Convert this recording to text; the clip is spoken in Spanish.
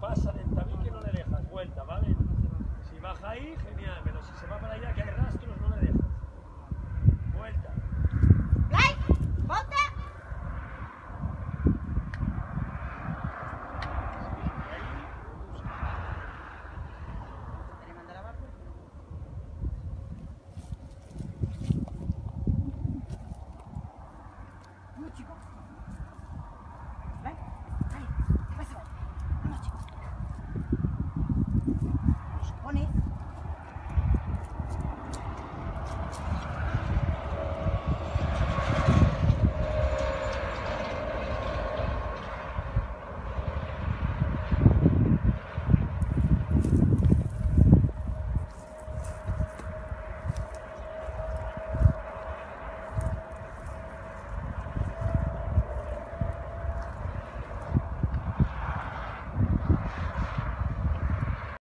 pasa del tabique no le dejas vuelta, ¿vale? Si baja ahí, genial, pero si se va para allá que hay rastro,